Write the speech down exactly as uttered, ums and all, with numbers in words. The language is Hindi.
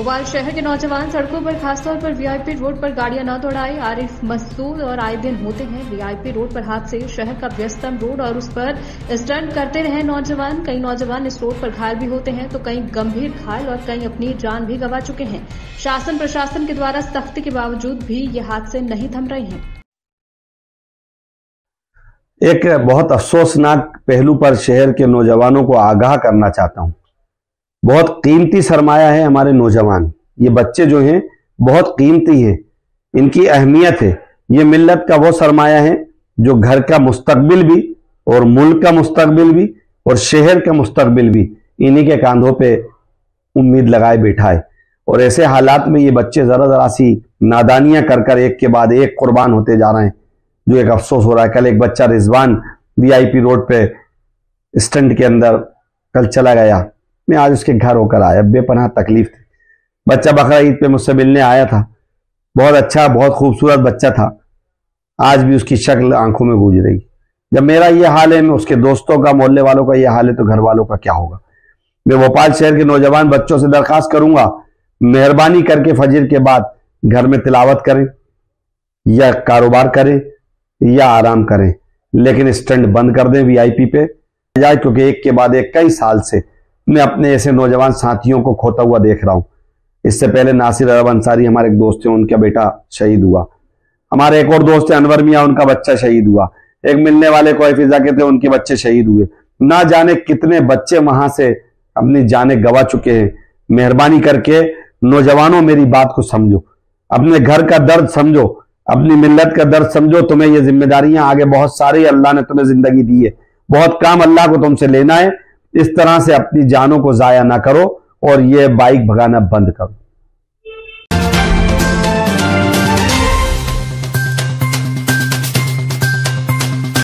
भोपाल शहर के नौजवान सड़कों पर खासतौर पर वीआईपी रोड पर गाड़ियां न दौड़ाएं। आरिफ मसूद और आए दिन होते हैं वीआईपी रोड पर हादसे। शहर का व्यस्तम रोड और उस पर स्टंट करते रहे नौजवान। कई नौजवान इस रोड पर घायल भी होते हैं तो कई गंभीर घायल और कई अपनी जान भी गंवा चुके हैं। शासन प्रशासन के द्वारा सख्ती के बावजूद भी ये हादसे नहीं थम रहे हैं। एक बहुत अफसोसनाक पहलू पर शहर के नौजवानों को आगाह करना चाहता हूं। बहुत कीमती सरमाया है हमारे नौजवान। ये बच्चे जो हैं बहुत कीमती हैं, इनकी अहमियत है। ये मिल्लत का वो सरमाया है जो घर का मुस्तकबिल भी और मुल्क का मुस्तकबिल भी और शहर का मुस्तकबिल भी इन्हीं के कांधों पे उम्मीद लगाए बैठा है। और ऐसे हालात में ये बच्चे जरा जरा सी नादानियां कर कर एक के बाद एक कुर्बान होते जा रहे हैं, जो एक अफसोस हो रहा है। कल एक बच्चा रिजवान वीआईपी रोड पे स्टंट के अंदर कल चला गया। मैं आज उसके घर होकर आया, बेपनाह तकलीफ थी। बच्चा बकरा ईद पे मुझसे मिलने आया था, बहुत अच्छा बहुत खूबसूरत बच्चा था। आज भी उसकी शक्ल आंखों में गूंज रही। जब मेरा ये हाल है, मैं उसके दोस्तों का मोहल्ले वालों का ये हाल है, तो घर वालों का क्या होगा। मैं भोपाल शहर के नौजवान बच्चों से दरखास्त करूंगा, मेहरबानी करके फजर के बाद घर में तिलावत करें या कारोबार करें या आराम करें, लेकिन स्टंट बंद कर दें वीआईपी पे जाए, क्योंकि एक के बाद एक कई साल से मैं अपने ऐसे नौजवान साथियों को खोता हुआ देख रहा हूं। इससे पहले नासिर अरब अंसारी हमारे एक दोस्त हैं, उनका बेटा शहीद हुआ। हमारे एक और दोस्त हैं अनवर मियां, उनका बच्चा शहीद हुआ। एक मिलने वाले कोई फिजा के थे, उनके बच्चे शहीद हुए। ना जाने कितने बच्चे वहां से अपनी जानें गवा चुके हैं। मेहरबानी करके नौजवानों मेरी बात को समझो, अपने घर का दर्द समझो, अपनी मिल्लत का दर्द समझो। तुम्हें ये जिम्मेदारियां आगे बहुत सारी अल्लाह ने तुम्हें जिंदगी दी है, बहुत काम अल्लाह को तुमसे लेना है। इस तरह से अपनी जानों को जाया ना करो और ये बाइक भगाना बंद करो।